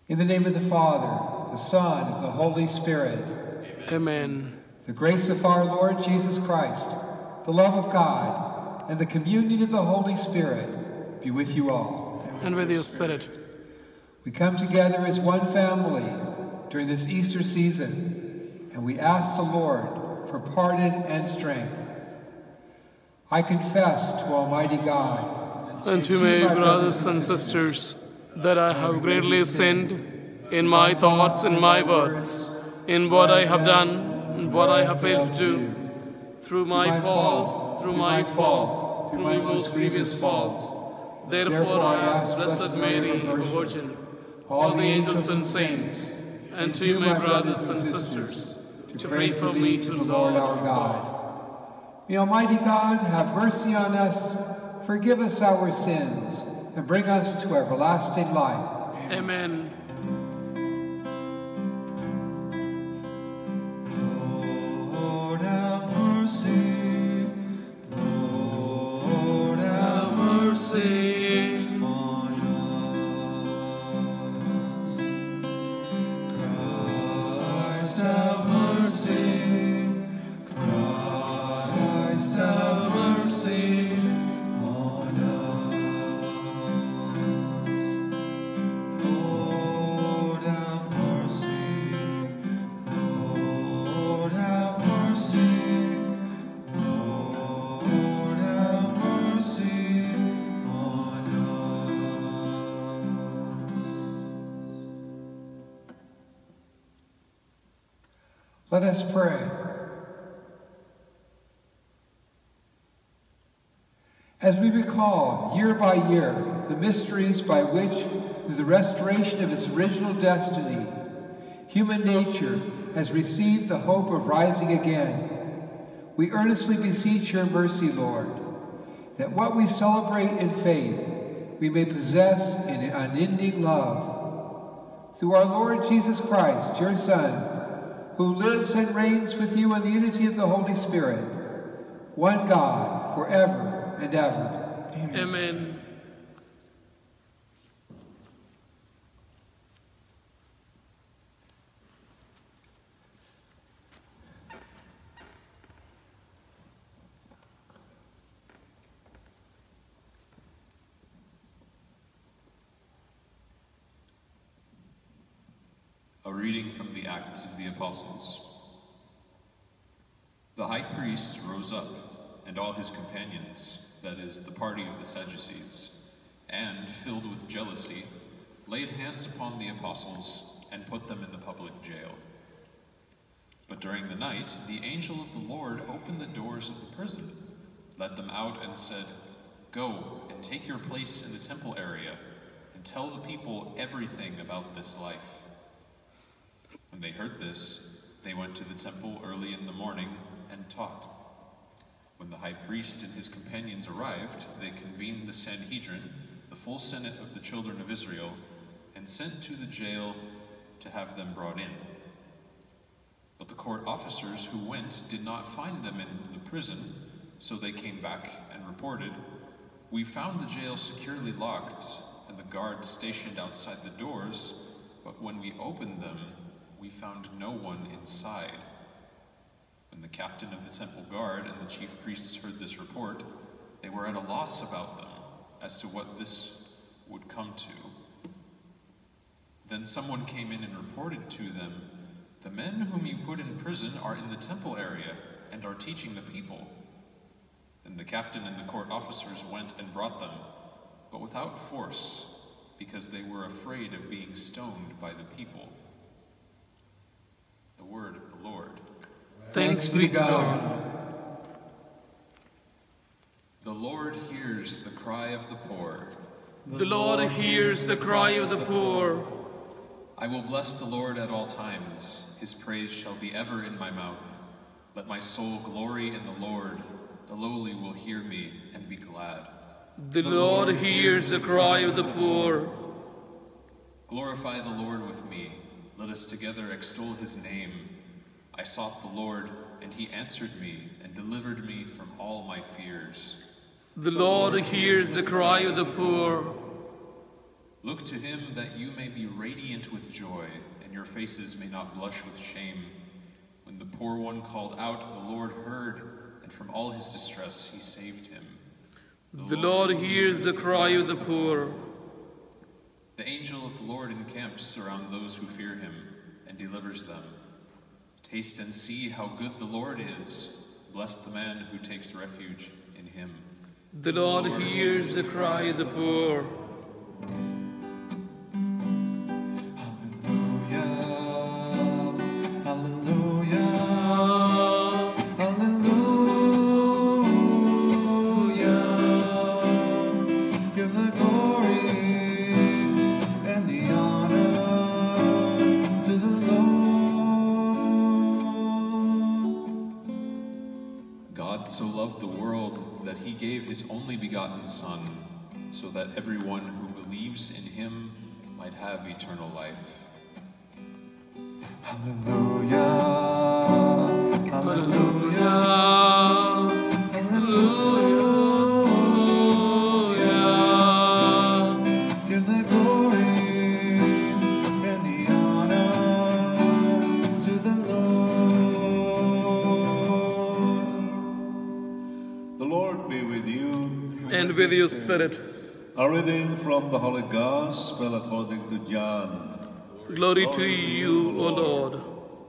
In the name of the Father, the Son, and the Holy Spirit. Amen. The grace of our Lord Jesus Christ, the love of God, and the communion of the Holy Spirit be with you all. And with your spirit. We come together as one family during this Easter season, and we ask the Lord for pardon and strength. I confess to Almighty God and to my brothers and sisters that I have greatly sinned in my thoughts and my words, in what I have done and what I have failed to do, through my faults, through my most grievous faults. Therefore I ask Blessed Mary, the Virgin, all the angels and saints, and to you, my brothers and sisters, to pray for me to the Lord our God. May Almighty God have mercy on us, forgive us our sins, and bring us to everlasting life. Amen. Lord have mercy. Lord have mercy on us. Christ have mercy. Christ have mercy on us. Lord have mercy. Lord have mercy. Lord have mercy on us. Let us pray. As we recall year by year the mysteries by which, through the restoration of its original destiny, human nature has received the hope of rising again, we earnestly beseech your mercy, Lord, that what we celebrate in faith we may possess in unending love. Through our Lord Jesus Christ, your Son, who lives and reigns with you in the unity of the Holy Spirit, one God, forever and ever. Amen. Amen. A reading from the Acts of the Apostles. The high priest rose up, and all his companions, that is, the party of the Sadducees, and, filled with jealousy, laid hands upon the apostles and put them in the public jail. But during the night, the angel of the Lord opened the doors of the prison, led them out, and said, "Go and take your place in the temple area, and tell the people everything about this life." When they heard this, they went to the temple early in the morning and taught. When the high priest and his companions arrived, they convened the Sanhedrin, the full Senate of the children of Israel, and sent to the jail to have them brought in. But the court officers who went did not find them in the prison, so they came back and reported, "We found the jail securely locked and the guards stationed outside the doors, but when we opened them, we found no one inside." When the captain of the temple guard and the chief priests heard this report, they were at a loss about them as to what this would come to. Then someone came in and reported to them, "The men whom you put in prison are in the temple area and are teaching the people." Then the captain and the court officers went and brought them, but without force, because they were afraid of being stoned by the people. The word of the Lord. Thanks be to God. The Lord hears the cry of the poor. The Lord hears the cry of the poor. I will bless the Lord at all times. His praise shall be ever in my mouth. Let my soul glory in the Lord. The lowly will hear me and be glad. The Lord hears the cry of the poor. Glorify the Lord with me. Let us together extol his name. I sought the Lord, and he answered me and delivered me from all my fears. The Lord hears the cry of the poor. Look to him that you may be radiant with joy, and your faces may not blush with shame. When the poor one called out, the Lord heard, and from all his distress he saved him. The Lord hears the cry of the poor. The angel of the Lord encamps around those who fear him, and delivers them. Taste and see how good the Lord is. Blessed the man who takes refuge in him. The Lord hears the cry of the poor. Gave his only begotten Son, so that everyone who believes in him might have eternal life. Hallelujah, Hallelujah, hallelujah. give the glory and the honor to the Lord. The Lord be with you. And with your spirit. A reading from the Holy Gospel according to John. Glory to you, O Lord.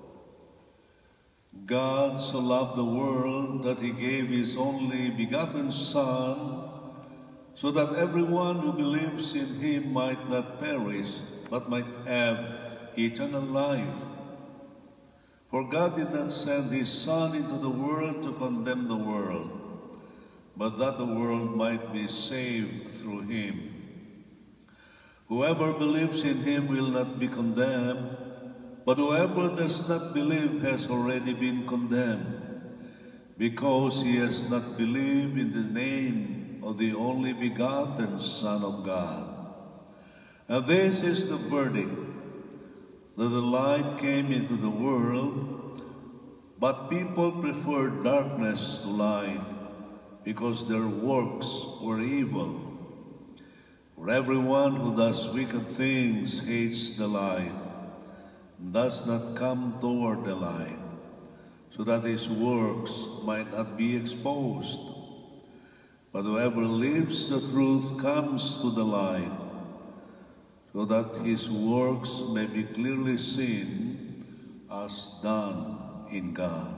God so loved the world that he gave his only begotten Son, so that everyone who believes in him might not perish, but might have eternal life. For God did not send his Son into the world to condemn the world, but that the world might be saved through him. Whoever believes in him will not be condemned, but whoever does not believe has already been condemned, because he has not believed in the name of the only begotten Son of God. And this is the verdict, that the light came into the world, but people preferred darkness to light, because their works were evil. For everyone who does wicked things hates the light, and does not come toward the light, so that his works might not be exposed. But whoever lives the truth comes to the light, so that his works may be clearly seen as done in God.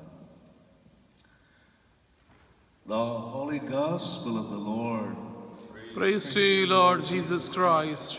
The Holy Gospel of the Lord. Praise to you, Lord Jesus Christ.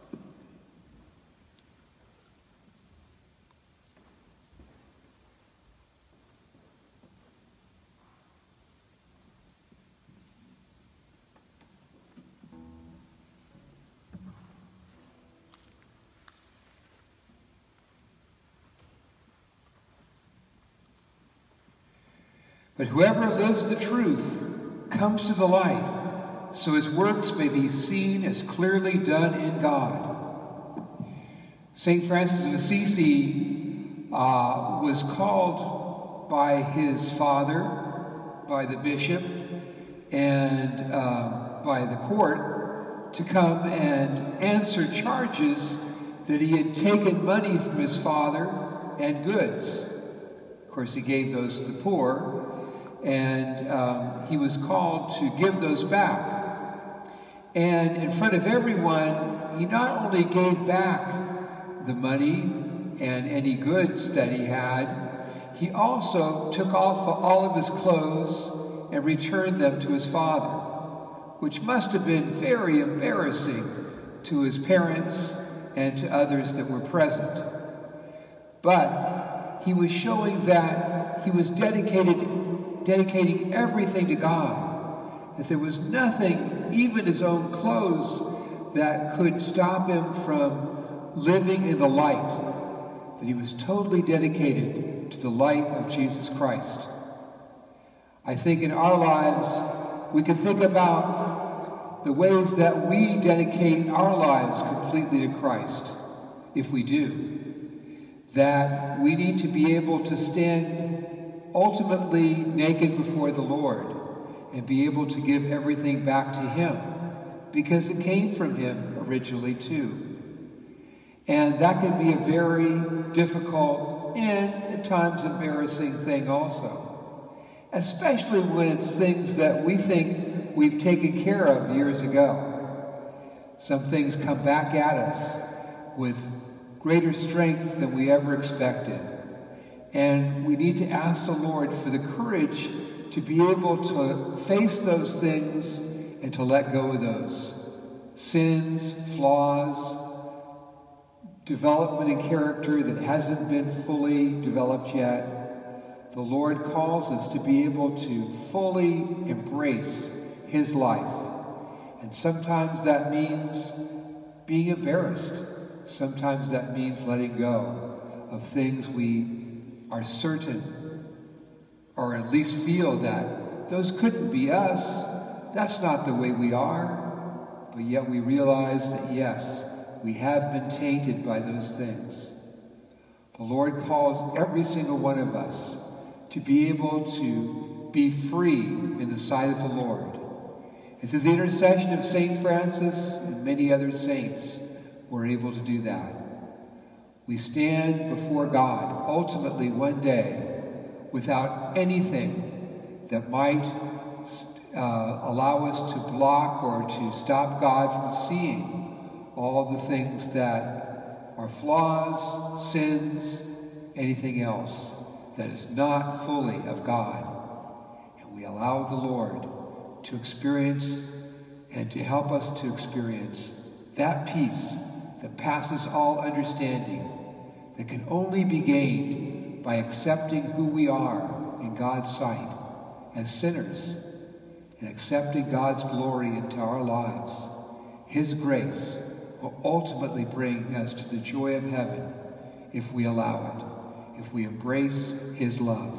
But whoever lives the truth comes to the light, so his works may be seen as clearly done in God. St. Francis of Assisi was called by his father, by the bishop, and by the court to come and answer charges that he had taken money from his father and goods. Of course, he gave those to the poor, and he was called to give those back. And in front of everyone, he not only gave back the money and any goods that he had, he also took off all of his clothes and returned them to his father, which must have been very embarrassing to his parents and to others that were present. But he was showing that he was dedicating everything to God, that there was nothing, even his own clothes, that could stop him from living in the light, that he was totally dedicated to the light of Jesus Christ. I think in our lives, we can think about the ways that we dedicate our lives completely to Christ, if we do. That we need to be able to stand ultimately naked before the Lord and be able to give everything back to Him, because it came from Him originally too. And that can be a very difficult and at times embarrassing thing also, especially when it's things that we think we've taken care of years ago. Some things come back at us with greater strength than we ever expected. And we need to ask the Lord for the courage to be able to face those things and to let go of those sins, flaws, development in character that hasn't been fully developed yet. The Lord calls us to be able to fully embrace His life. And sometimes that means being embarrassed. Sometimes that means letting go of things we are certain, or at least feel that those couldn't be us. That's not the way we are. But yet we realize that yes, we have been tainted by those things. The Lord calls every single one of us to be able to be free in the sight of the Lord. And through the intercession of St. Francis and many other saints, we're able to do that. We stand before God ultimately one day without anything that might allow us to block or to stop God from seeing all the things that are flaws, sins, anything else that is not fully of God. And we allow the Lord to experience and to help us to experience that peace that passes all understanding, that can only be gained by accepting who we are in God's sight as sinners and accepting God's glory into our lives. His grace will ultimately bring us to the joy of heaven if we allow it, if we embrace His love.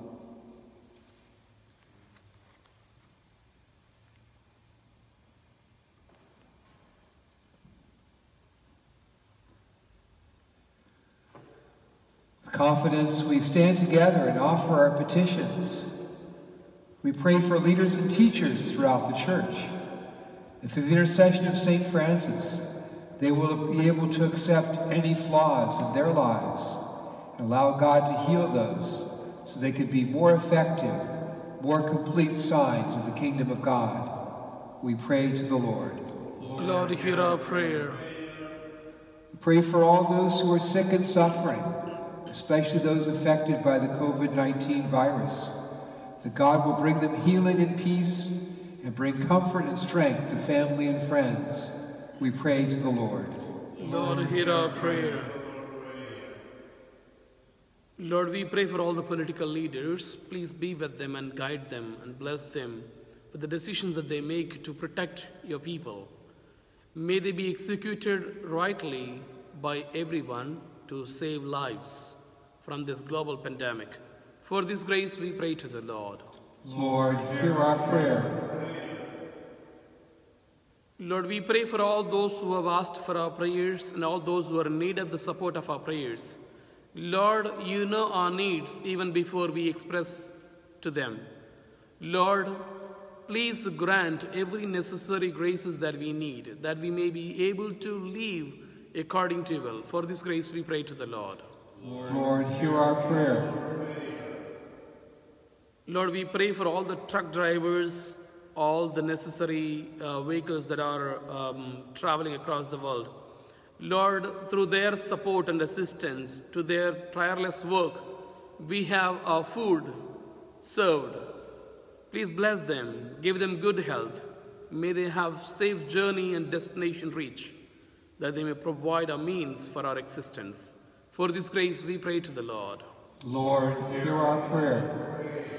With confidence, we stand together and offer our petitions. We pray for leaders and teachers throughout the church, and through the intercession of St. Francis, they will be able to accept any flaws in their lives and allow God to heal those so they can be more effective, more complete signs of the kingdom of God. We pray to the Lord. Lord, hear our prayer. We pray for all those who are sick and suffering, especially those affected by the COVID-19 virus, that God will bring them healing and peace and bring comfort and strength to family and friends. We pray to the Lord. Lord, hear our prayer. Lord, we pray for all the political leaders. Please be with them and guide them and bless them for the decisions that they make to protect your people. May they be executed rightly by everyone to save lives from this global pandemic. For this grace we pray to the Lord. Lord, hear our prayer. Lord, we pray for all those who have asked for our prayers and all those who are in need of the support of our prayers. Lord, you know our needs even before we express to them. Lord, please grant every necessary graces that we need, that we may be able to live according to your will. For this grace we pray to the Lord. Lord, hear our prayer. Lord, we pray for all the truck drivers, all the necessary vehicles that are traveling across the world. Lord, through their support and assistance to their tireless work, we have our food served. Please bless them, give them good health. May they have safe journey and destination reach, that they may provide a means for our existence. For this grace we pray to the Lord. Lord, hear our prayer.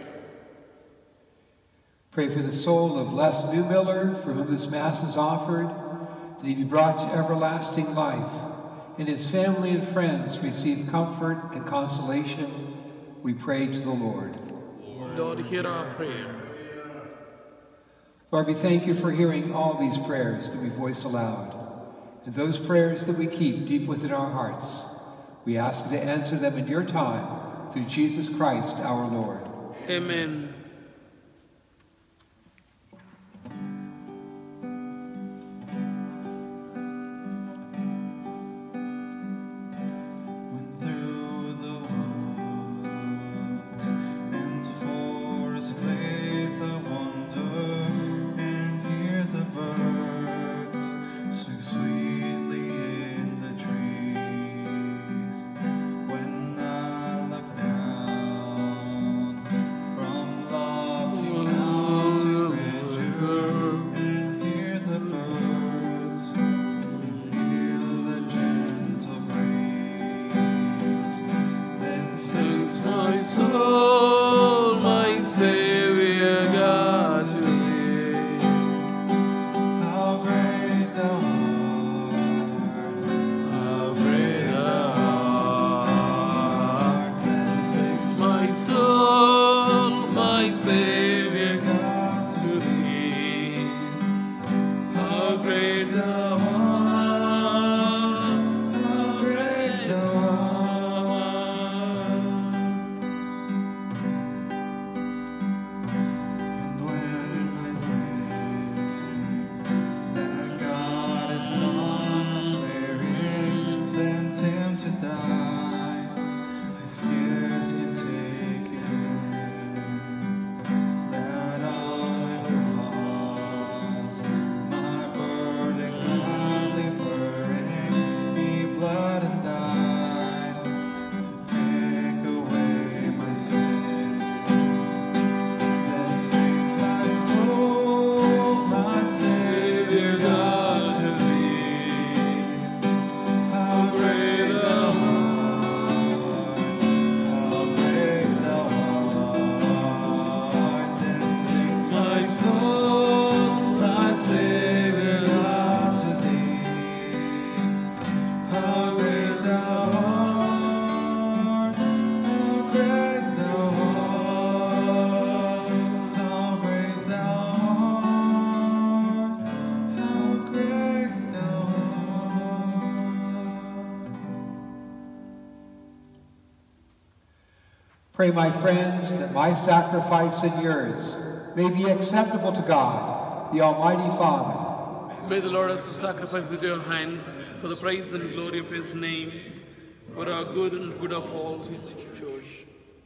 Pray for the soul of Les Newmiller, for whom this Mass is offered, that he be brought to everlasting life, and his family and friends receive comfort and consolation. We pray to the Lord. Lord, hear our prayer. Lord, we thank you for hearing all these prayers that we voice aloud, and those prayers that we keep deep within our hearts. We ask you to answer them in your time, through Jesus Christ our Lord. Amen. soul, thy Savior, God to thee. How great thou art, how great thou art, how great thou art, how great thou art. Pray, my friends, that my sacrifice and yours may be acceptable to God, the Almighty Father. May the Lord also sacrifice into your hands for the praise and glory of his name, for our good and good of all his church.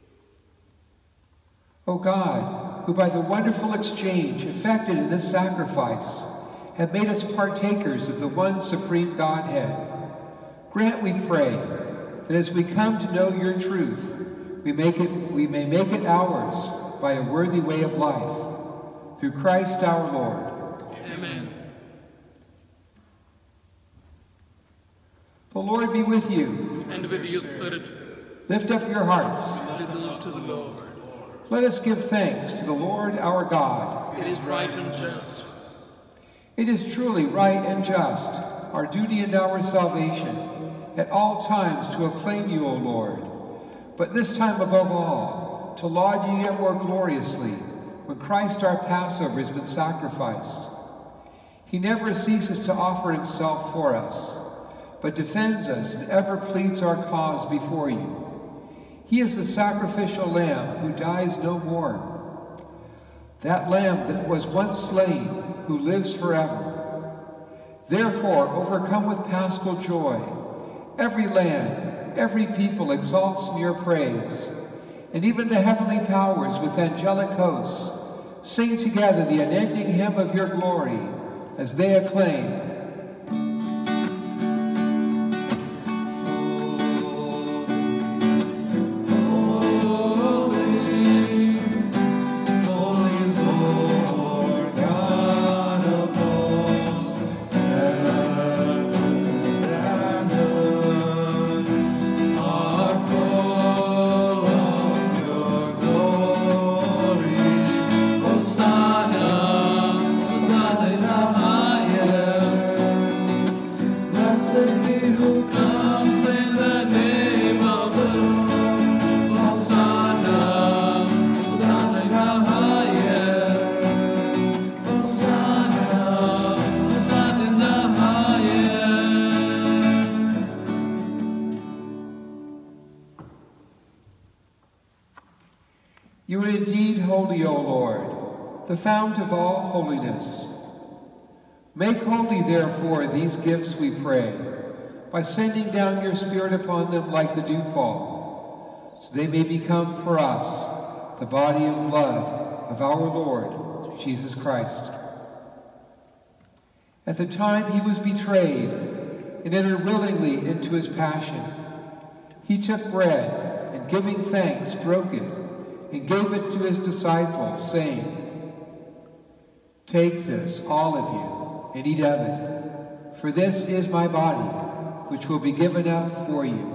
O God, who by the wonderful exchange effected in this sacrifice have made us partakers of the one supreme Godhead, grant, we pray, that as we come to know your truth, we may make it ours by a worthy way of life. Through Christ our Lord. Amen. The Lord be with you. And with your spirit, Lift up your hearts. listen to the Lord. Let us give thanks to the Lord our God. It is right and just. It is truly right and just, our duty and our salvation, at all times to acclaim you, O Lord, but this time above all, to laud you yet more gloriously, when Christ our Passover has been sacrificed. He never ceases to offer himself for us, but defends us and ever pleads our cause before you. He is the sacrificial lamb who dies no more. That lamb that was once slain, who lives forever. Therefore, overcome with paschal joy, every land, every people exalts in your praise, and even the heavenly powers with angelic hosts sing together the unending hymn of your glory as they acclaim. You are indeed holy, O Lord, the fount of all holiness. Make holy, therefore, these gifts, we pray, by sending down your Spirit upon them like the dewfall, so they may become for us the body and blood of our Lord, Jesus Christ. At the time he was betrayed and entered willingly into his passion, he took bread and, giving thanks, broke it and gave it to his disciples, saying, "Take this, all of you, and eat of it, for this is my body, which will be given up for you."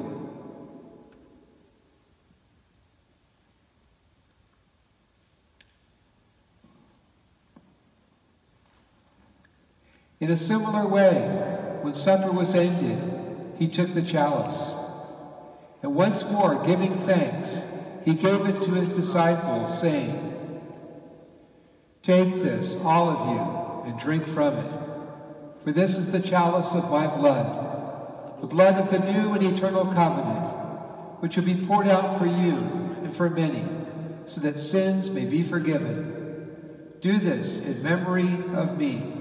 In a similar way, when supper was ended, he took the chalice, and once more giving thanks, he gave it to his disciples, saying, "Take this, all of you, and drink from it, for this is the chalice of my blood, the blood of the new and eternal covenant, which will be poured out for you and for many, so that sins may be forgiven. Do this in memory of me."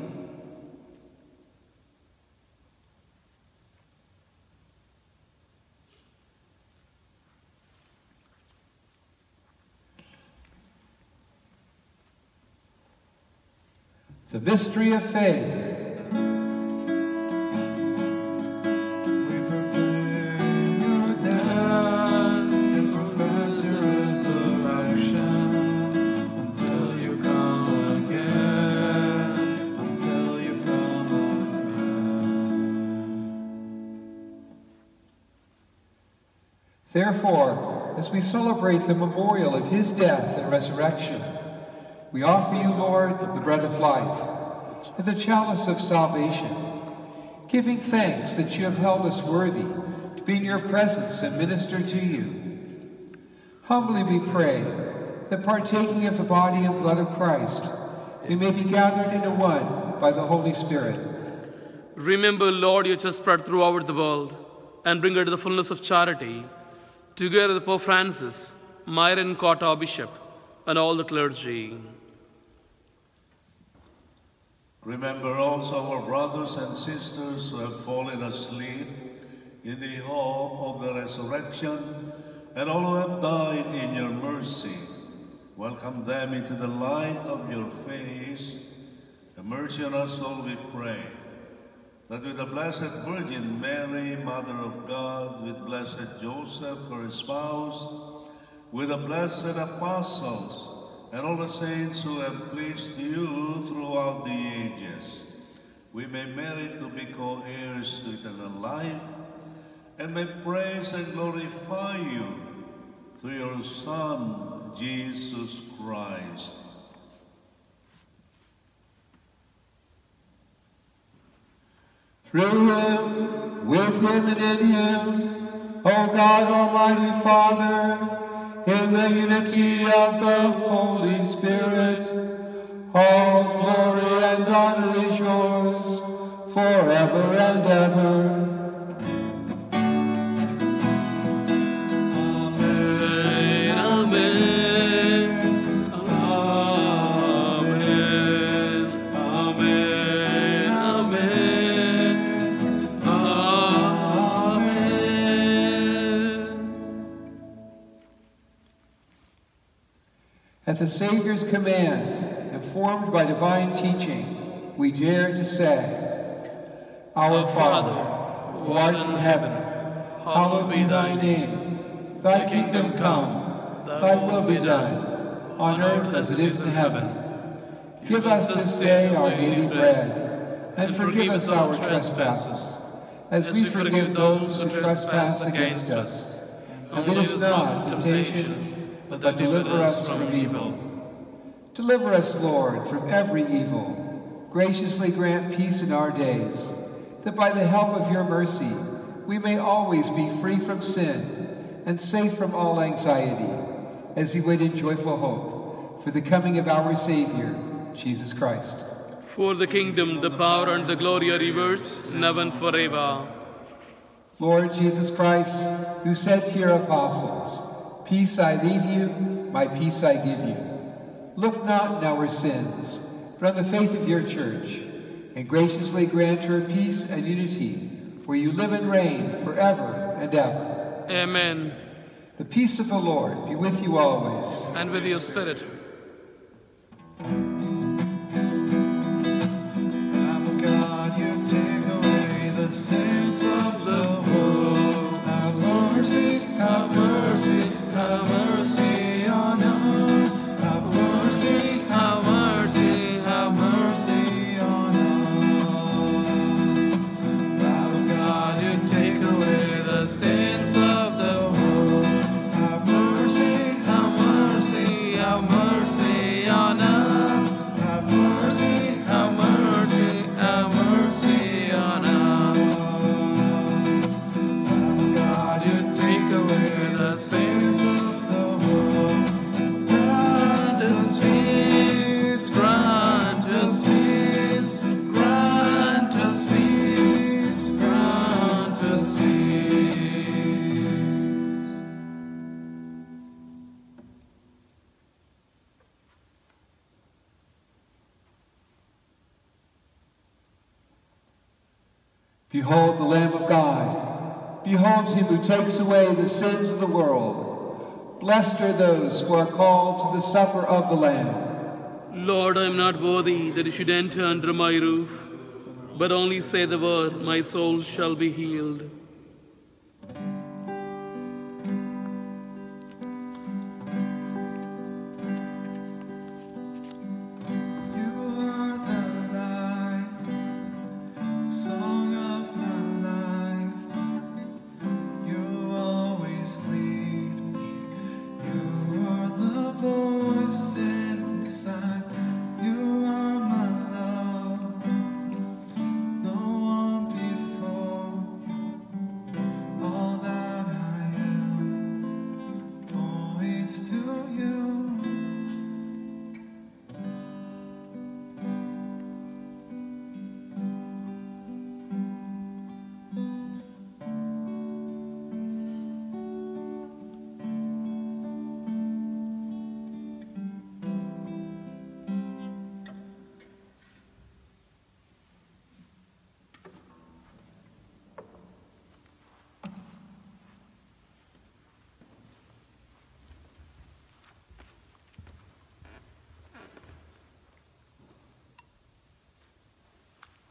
The mystery of faith. We proclaim your death and profess your resurrection until you come again, until you come again. Therefore, as we celebrate the memorial of his death and resurrection, We offer you, Lord, the bread of life and the chalice of salvation, giving thanks that you have held us worthy to be in your presence and minister to you. Humbly we pray that partaking of the body and blood of Christ, we may be gathered into one by the Holy Spirit. Remember, Lord, your church spread throughout the world, and bring her to the fullness of charity, together with Pope Francis, Myron Cotta, our Bishop, and all the clergy. Remember also our brothers and sisters who have fallen asleep in the hope of the resurrection, and all who have died in your mercy. Welcome them into the light of your face. Have mercy on us all, we pray, that with the Blessed Virgin Mary, Mother of God, with blessed Joseph, her spouse, with the blessed apostles, and all the saints who have pleased you throughout the ages, we may merit to be co-heirs to eternal life, and may praise and glorify you through your Son, Jesus Christ. Through him, with him, and in him, O God, Almighty Father, in the unity of the Holy Spirit, all glory and honor is yours, forever and ever. At the Savior's command, informed by divine teaching, we dare to say, Our Father, who art in heaven, hallowed be thy name. Thy kingdom come, thy will be done, on earth as it is in heaven. Give us this day our daily bread, and forgive us our trespasses, as we forgive those who trespass against us. And lead us not into temptation, but deliver us from evil. Deliver us, Lord, from every evil. Graciously grant peace in our days, that by the help of your mercy we may always be free from sin and safe from all anxiety, as we wait in joyful hope for the coming of our Savior, Jesus Christ. For the kingdom, the power, and the glory are yours, now and forever. Lord Jesus Christ, who said to your apostles, Peace I leave you, my peace I give you. Look not on our sins, but on the faith of your church, and graciously grant her peace and unity, where you live and reign forever and ever. Amen. The peace of the Lord be with you always. And with your spirit. Lamb of God, you take away the sins of the world. Have mercy, have mercy. Have mercy on us. Have mercy, have mercy, have mercy on us. Lamb of God, you take away the sins of the world. Have mercy, have mercy, have mercy on us. Have mercy, have mercy, have mercy on us. Lamb of God, you take away the sins of the world. Grant us peace, grant us peace, grant us peace, grant us peace. Behold the Lamb of God. Behold him who takes away the sins of the world. Blessed are those who are called to the supper of the Lamb. Lord, I am not worthy that you should enter under my roof, but only say the word, my soul shall be healed. You are the light, song of my life. You always lead me. You are the voice inside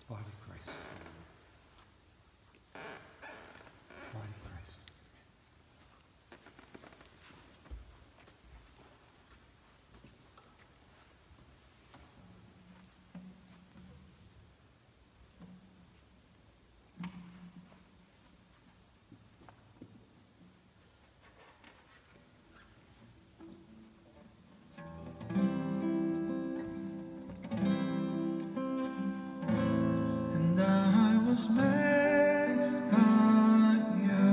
Body of Christ. Body of Christ. And I was made by you,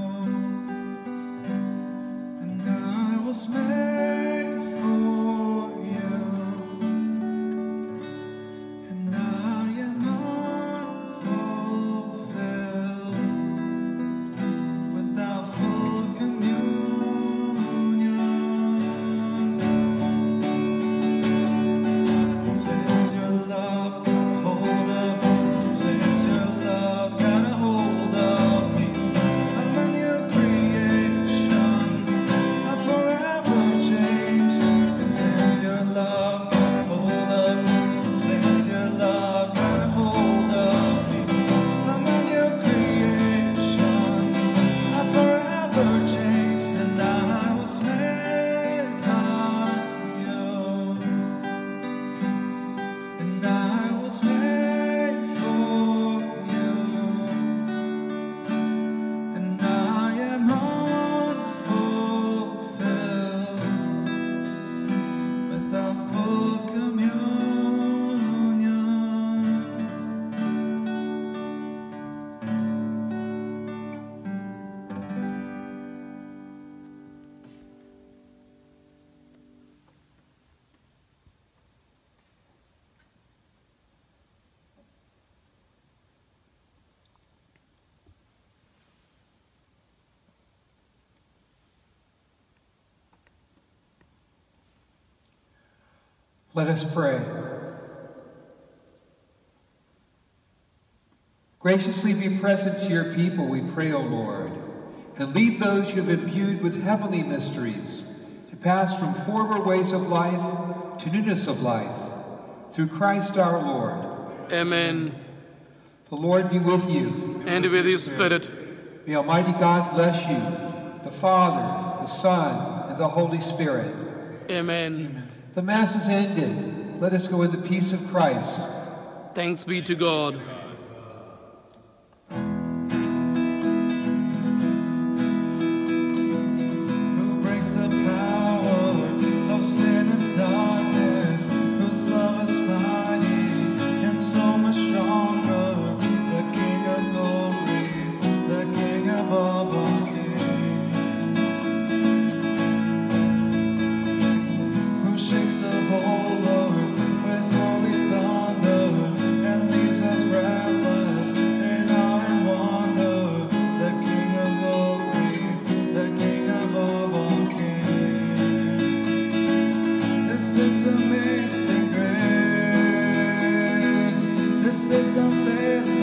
and I was made for you, and I am unfulfilled without full communion. Since your love got hold of me, since your love got a hold of me, I'm a new creation, I'm forever changed. Since your love got hold of me, since your love got a hold of me, I'm a new creation, I'm forever changed. And I was made by you, and I was made for you, and I am unfulfilled without full communion. Let us pray. Graciously be present to your people, we pray, O Lord, and lead those you have imbued with heavenly mysteries to pass from former ways of life to newness of life, through Christ our Lord. Amen. The Lord be with you. And with his spirit. May Almighty God bless you, the Father, the Son, and the Holy Spirit. Amen. The Mass is ended. Let us go in the peace of Christ. Thanks be to God. Who breaks the power of sin and darkness, whose love is mighty and so much stronger, the King of glory, the King above all kings, who shakes the whole earth with holy thunder and leaves us breathless in awe and wonder, the King of glory, the King above all kings. This is amazing grace, this is unfailing